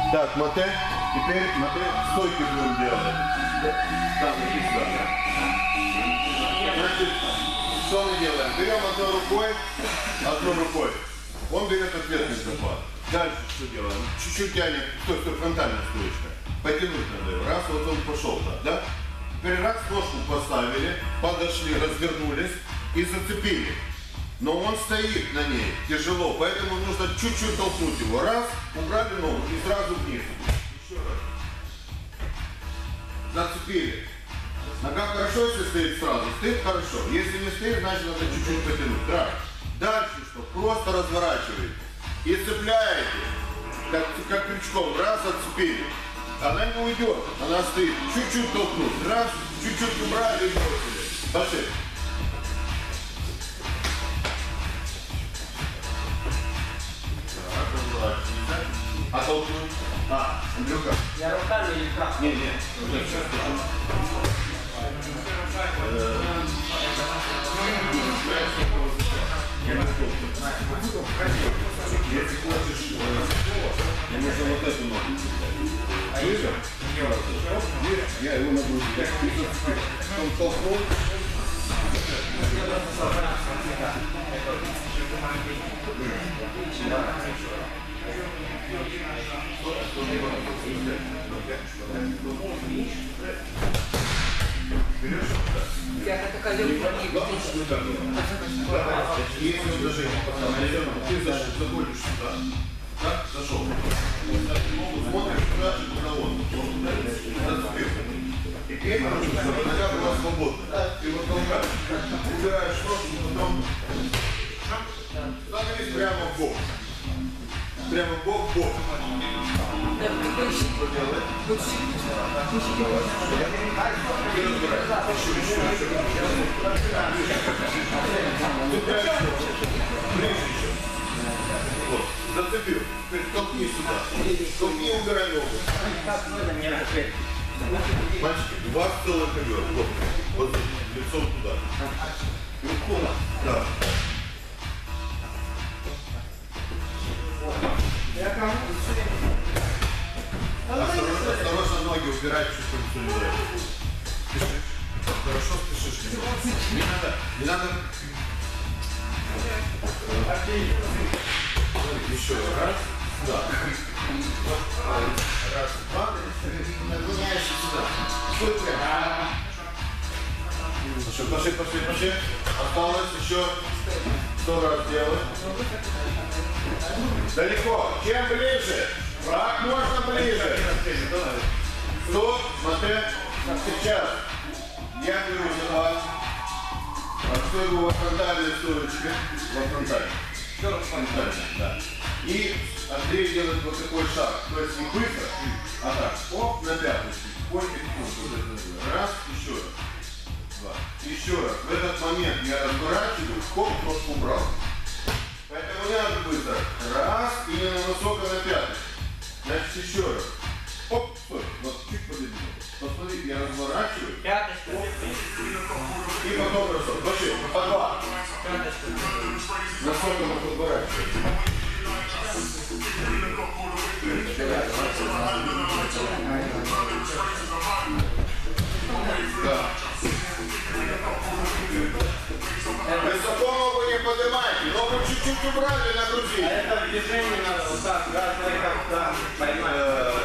Так, мате. Теперь мате стойки будем делать. Так, иди сюда. Значит, что мы делаем? Берем одной рукой. Он берет ответный захват. Дальше что делаем? Чуть-чуть тянем. Стой, фронтальная стоечка. Потянуть надо его. Раз, вот он пошел так, да? Теперь раз, ножку поставили, подошли, развернулись и зацепили. Но он стоит на ней тяжело, поэтому нужно чуть-чуть толкнуть его. Раз, убрали ногу и сразу вниз. Еще раз. Зацепили. Нога хорошо, если стоит сразу. Стоит хорошо. Если не стоит, значит надо чуть-чуть потянуть. Раз. Дальше что? Просто разворачиваете. И цепляете. Как крючком. Раз, отцепили. Она не уйдет. Она стоит. Чуть-чуть толкнуть. Раз, чуть-чуть убрали и бросили. Пошли. Оттолкнуть. Андрюха. Я руками или как? Не. Если хочешь, я нужно вот эту ногу. Выше? Я его могу взять. Он толкнул. Я такая легкая. Если движение ты заходишь сюда, так, зашел. Смотришь, куда он. Теперь нога была свободна. Ты вот толкаешь. Убираешь ножку, потом становись прямо в бок. Прямо в бок. Вот, зацепил. Толкни сюда. Толкни, убирай ногу. Мальчики, 2 целых ковер. Вот лицом туда. Да. Осторожно ноги убирать, чтобы никто не драть. Спешишь. Хорошо спешишь. Не надо. Еще раз. Да. Раз, два. Наклоняешься сюда. Стой прямо. Пошли. Осталось еще 100 раз делать. Далеко. Чем ближе? Как можно ближе. Стоп, смотри. Сейчас. Я беру за вас. Отстойку во фронтальной стоечке. Во фронтальной. Да. И Андрей делает вот такой шаг. То есть не быстро, а так. Оп, на пяточку. Раз, еще раз. Два. Еще раз. В этот момент я разворачиваю, хоп, ножку убрал. Поэтому не надо быстро. Раз, и не на носок, а на пяточку. Значит, еще раз. Оп, стой. Вот чуть подвигну. Посмотрите, я разворачиваю. Пяточка. И потом носок. Пошли, по 2. Носок мы подворачиваем. Да. Высоко ногу не поднимайте, ногу чуть-чуть убрали, нагрузили. А это движение надо вот так, раз, как поймать.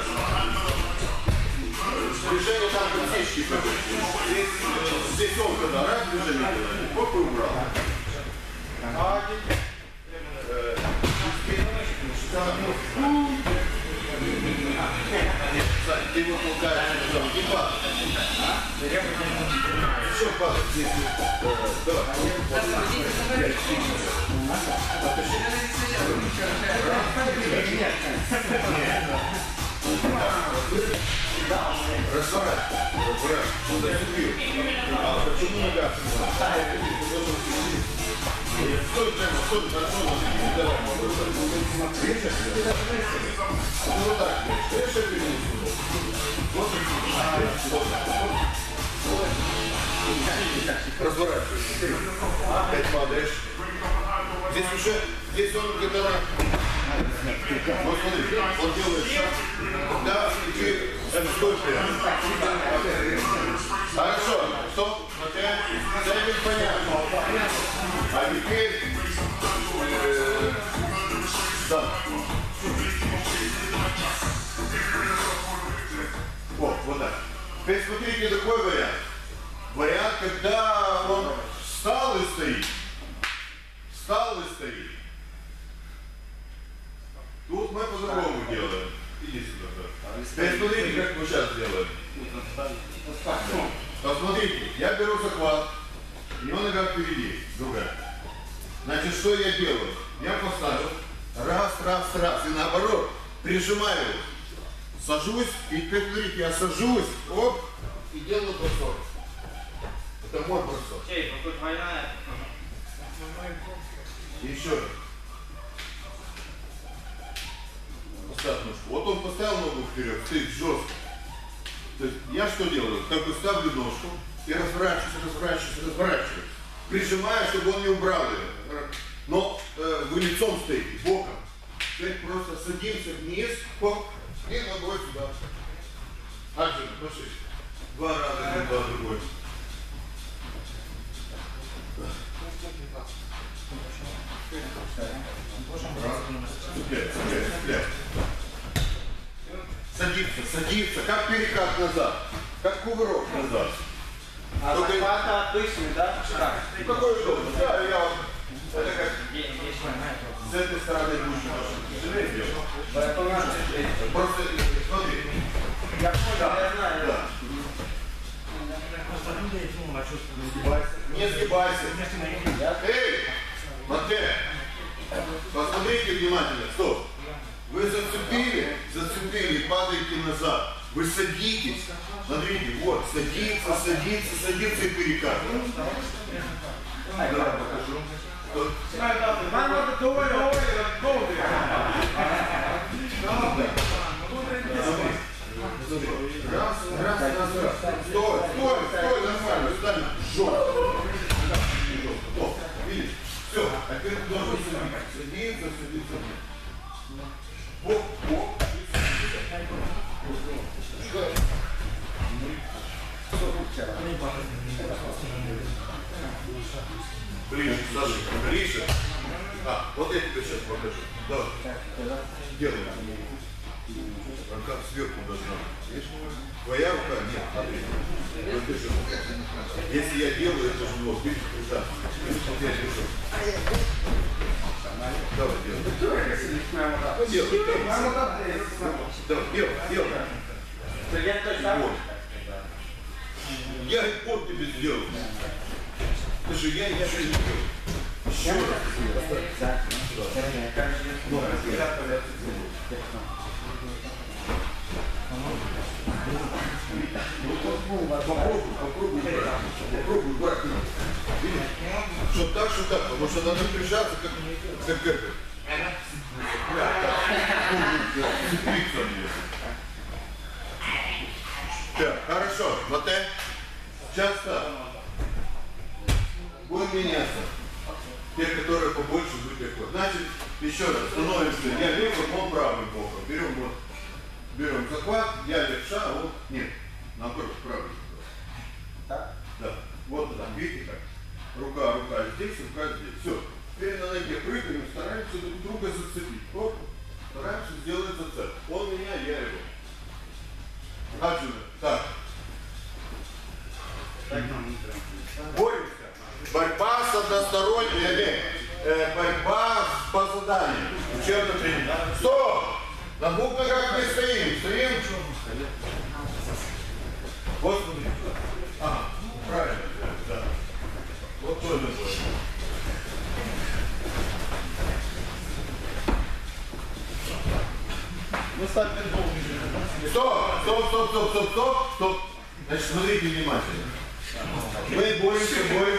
Движение там крутички. Здесь он когда раз движение делает, оп и убрал. Ты его толкаешь, не падай. Еще падай здесь. Давай. Разворачивай. Зацепил. А почему нога? Стой прямо, стой, хорошо, давай. Видишь? Вот так. Разворачивай. Опять падаешь. Здесь уже, здесь он где-то Вот смотри, он делает шаг. Да, и стой прямо. Хорошо, стоп, с этим понятно. А теперь... Да. О, вот так. Теперь смотрите такой вариант. Вариант, когда он встал и стоит. Встал и стоит. Тут мы по-другому делаем. Иди сюда. Теперь смотрите, как мы сейчас делаем. Посмотрите, я беру захват, его нога впереди, другая. Значит, что я делаю? Я поставил, раз, и наоборот, прижимаю его. Сажусь, и теперь смотрите, я сажусь, оп, и делаю бросок. Это мой бросок. Еще раз. Поставь ножку. Вот он поставил ногу вперед, стоит жестко. То есть я что делаю? Как бы ставлю ножку и разворачиваюсь. Прижимаю, чтобы он не убрал ее. Но вы лицом стоите, боком. Теперь просто садимся вниз, хоп, и ногой сюда. Аджин, пошли. 2 раза, один, 2, другой. Садится, как перекат назад, как кувырок назад. А захвата обычный, да? Ну какой удобно? Да, я вот, это как с этой стороны будешь тяжелее делать. Просто смотри. Я понял, я знаю. Да. Не сгибайся. Эй, Матвей, посмотрите внимательно. Стоп. Вы зацепили, падаете назад. Вы садитесь. Смотрите, вот, садится и перекатывает. Да, покажу. Раз. Стой, нормально, встань. Жестко. Видишь? Все, а теперь ты должен садиться. Оп. Ближе. Вот я тебе сейчас покажу. Давай. Делай. Рука сверху должна быть. Твоя рука? Нет, смотри. Вот держи. Если я делаю, это же вот, видишь, да. Вот я держу. Давай, делай. Делай. Вот. Я вот тебе сделал. Слушай, я еще не делал. Еще раз. Попробуй, брат. Что так, потому что надо прижаться, как это. Так, хорошо, Матэ. Сейчас так. Будем меняться. Те, которые побольше, будут легко. Значит, еще раз, становимся. Я левым, он правым боком. Берем захват, я левша, а он нет. Наоборот, правый. Так? Да. Вот туда. Видите как? Рука здесь, рука здесь. Все. Теперь на ноге прыгаем, стараемся друг друга зацепить. Оп. Стараемся сделать зацеп. Он меня, я его. Отсюда. Так. Боремся. Борьба с односторонней, борьба по заданию. Учебный тренинг. Стоп! На двух ногах не стоим. Вот смотри. Ага, правильно. Да. Вот тоже будет. Стоп. Значит, смотрите внимательно. Мы боремся.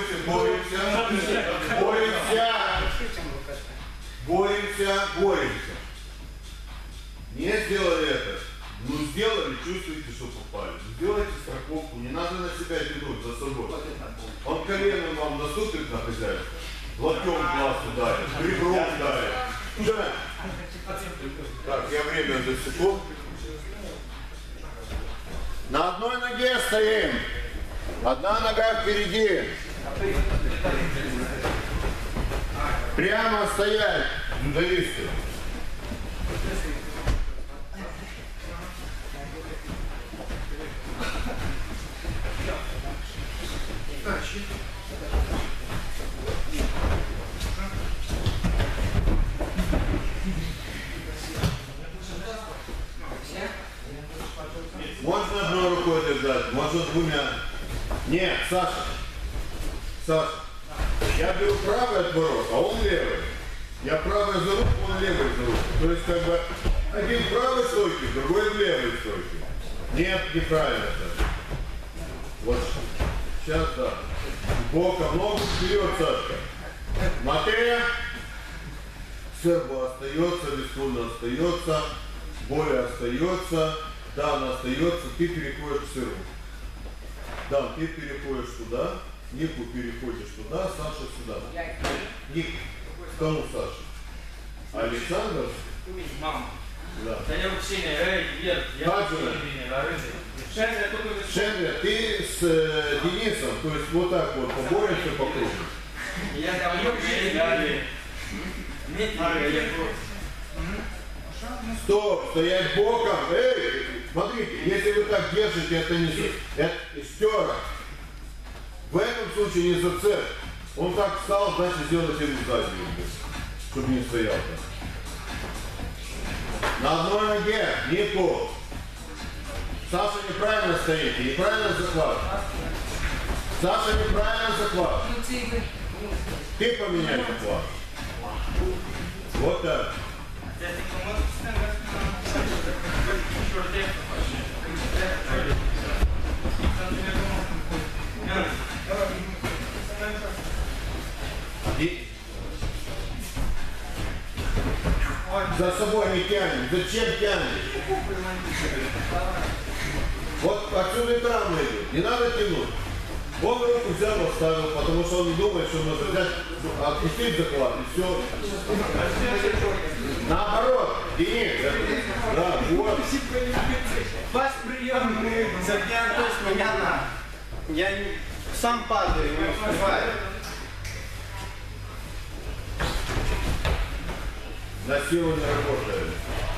Не сделали это. Ну сделали, чувствуете, что попали. Сделайте страховку, не надо на себя тянуть за собой. Он коленом вам наступит на хозяйство, локтем в глаз ударит, ребром ударит. Так, я время засеку. На одной ноге стоим. Одна нога впереди. Прямо стоять. Зависти. Можно одной рукой держать, можно двумя. Нет, Саша. Саша. Я беру правый отворот, а он левый. Я правый за руку, он левый за руку. То есть как бы один в правой стойке, другой в левой стойке. Нет, неправильно это. Вот сейчас да. Боком, ногу вперед, Сашка. Матея. Сербо остается, Вискуна остается, Боля остается, Дан остается, ты переходишь к Сербу. Дан, ты переходишь туда, Нику переходишь туда, Саша сюда. Ник, кому Саша? Александр? Мама. Да. Шендер, ты с Денисом, то есть вот так вот поборемся по кругу. Стоп, стоять боком. Эй, смотрите, если вы так держите, это не это стера. В этом случае не зацеп. Он так встал, значит сделайте ему заднюю, чтобы не стоял так. На одной ноге, Нику. Саша неправильно стоит, неправильно захват. Саша неправильно захват. Ты поменяй захват. Вот так. И за собой не тянем. Зачем тянем? Вот отсюда и травма идет. Не надо тянуть. Он руку взял, оставил, потому что он не думает, что нужно взять, отпустить захват и все. Наоборот, Денис, да, вот. Ваш прием, Сергей Анатольевич, меня на. Я сам падаю, не успеваю. На силу не работает.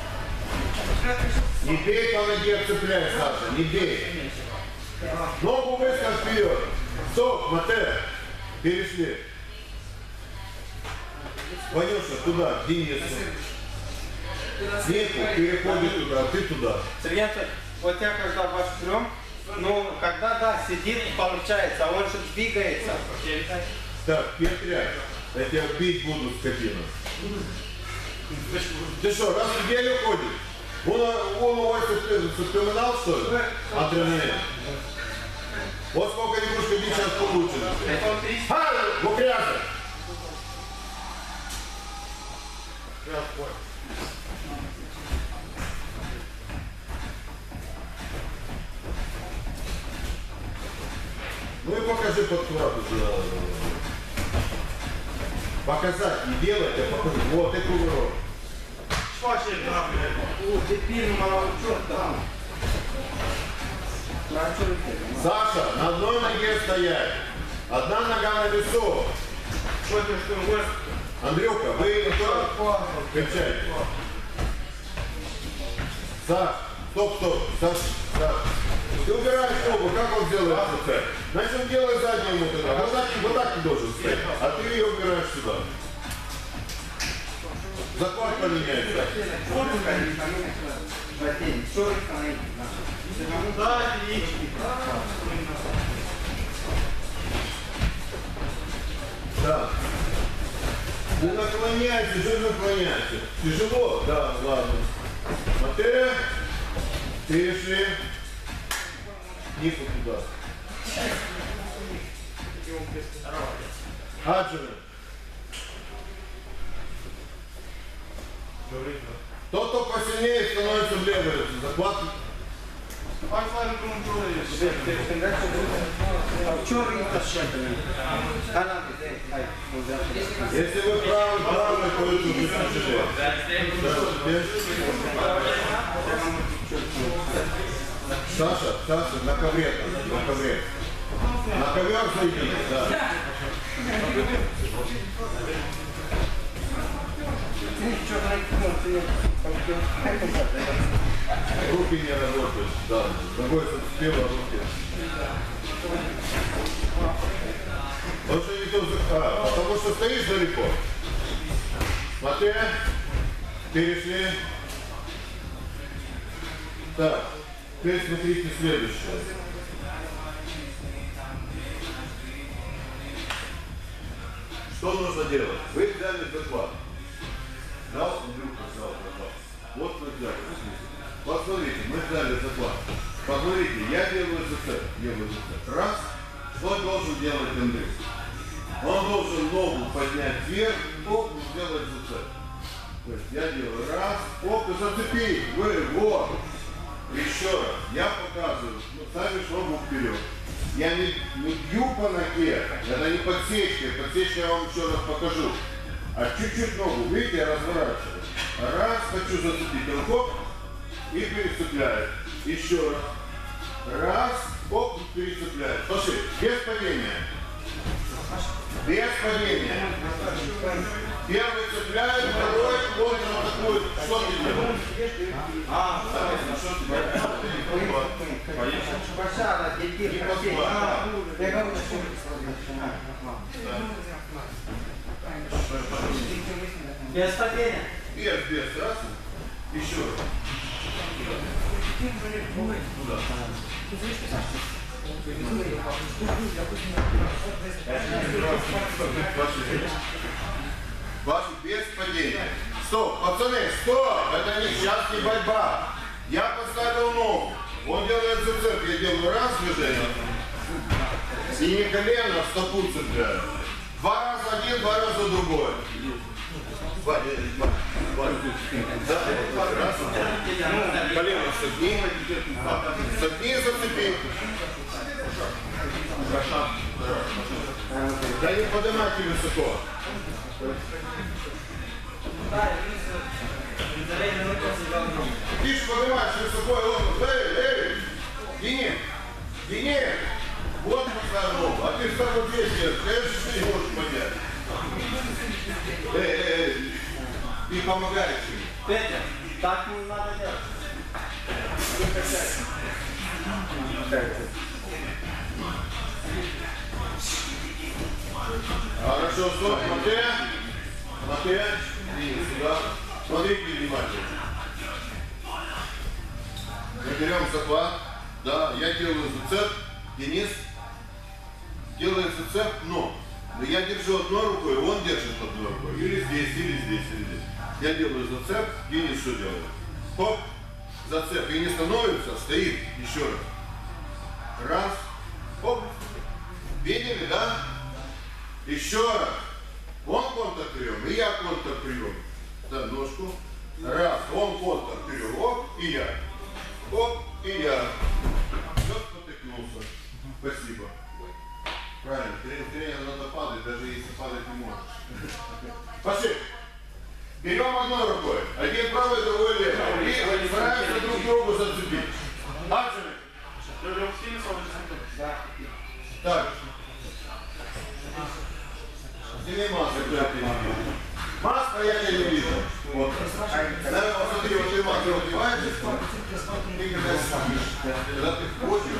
Не бей по ноге, цепляй, Саша, не бей. Ногу выставь вперед. Стоп, Матея. Перешли. Ванюша, туда, Денису. Нику, переходи туда, а ты туда. Сергей Анатольевич, вот я когда ваш прием, ну, когда, да, сидит, получается, а он же двигается. Так, Петря, я тебя бить буду, скотина. Ты что, раз в неделю ходишь? Он у вас вспоминал, что ли? Адреналин. Вот сколько не будешь ходить, сейчас получится. Ну грязно. Ну и покажи подкладку сюда. Показать, не делать, а показать. Вот и кувырок. О, теперь мало черта. Саша, на одной ноге стоять. Одна нога на весу. Андрюха, вы тоже кричайте. Саш, стоп. Саш. Ты убираешь ногу, как он делает это? Значит, он делает заднюю ему туда. Вот так ты должен стоять. А ты ее убираешь сюда. Захват поменяется. Да. Не наклоняйся, же наклоняйся. Тяжело? Да, ладно. Матея. Перешли. Нику туда. Аджина. Тот, кто посильнее, становится в левой. Захват. Если вы правый, находится уже тяжелее. Саша, на ковре там, на ковре. На ковер зайди, да. Руки не работают, да. Ногой зацепило руки. Потому что стоишь далеко. Смотри, перешли. Так, теперь смотрите следующее. Что нужно делать? Вы взяли захват. Дал, Андрюха взял захват. Вот мы взяли. Посмотрите, мы взяли захват. Посмотрите, я делаю зацеп. Раз. Что должен делать Андрей? Он должен ногу поднять вверх, оп, сделать зацеп. То есть я делаю раз, оп, и зацепи, вот. Еще раз, я показываю, ставишь ногу вперед. Я не бью по ноге, это не подсечка, подсечка я вам еще раз покажу. А чуть-чуть ногу, видите, я разворачиваю. Раз, хочу зацепить, хоп, и перецепляю. Еще раз. Раз, оп, перецепляю. Слушай, без падения. Без падения. Первый цепляет, второй, вот он атакует. Что ты делаешь? Что ты делаешь? Без падения. Без. Раз. Еще раз. Туда. Ваши без падения. Стоп, пацаны, стоп! Это не сейчас не борьба. Я поставил ногу. Он делает зацеп, я делаю раз движение. И не колено, а стопу цепляю. Два раза один, два раза другой. Колено согни. Согни, зацепи. Да не поднимайте высоко. Ты ж поднимаешь высоко, и он, Денис, вот поставил ногу, а ты встал вот здесь, ты не можешь поднять. Ты помогаешь ему. Петя, так не надо делать. Хорошо, стоп, смотри, сюда. Смотрите внимательно. Мы берем захват, да, я делаю зацеп, Денис делает зацеп, но я держу одной рукой, он держит одной рукой, или здесь, или здесь, или здесь. Я делаю зацеп, Денис что делает? Хоп, зацеп, и не становится, стоит, еще раз. Раз, хоп, видели, да? Еще раз. Он контрприем, и я контрприем. Да, ножку. Раз, он контрприем, оп, и я. Оп, и я. Все, потыкнулся. Спасибо. Правильно, тренер надо падать, даже если падать не можешь. Пошли. Берем одной рукой. Один правый, другой левый. И стараемся друг другу зацепить. Акциями. Так. Сними маску, я тебя не вижу. Маска я тебя не вижу. Вот. Наверное, посмотри, вот ты маску одеваешь, ты когда сидишь. Когда ты ходишь,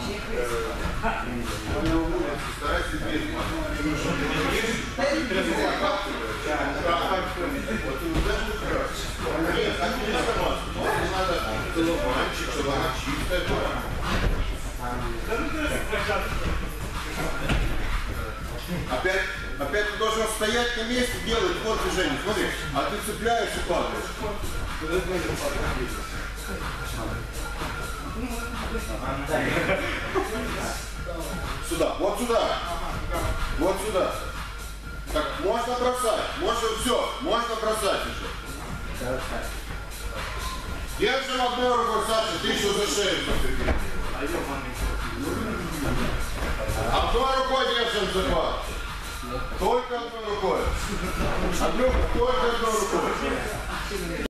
старайся без маски. Потому что ты не видишь, ты захватываешь. Вот ты узнаешь, что красишь. Нет, так не надо маску. Маску надо целлофанчик, чтобы она чистая была. Опять ты должен стоять на месте, делать вот движение. Смотри, а ты цепляешь и падаешь. Сюда, вот сюда. Вот сюда. Так, можно бросать. Можно все, можно бросать уже. Держим одной рукой, Саша, ты еще за шею зацепи. Одной рукой держим захват. Только одной рукой. Андрюха, только одной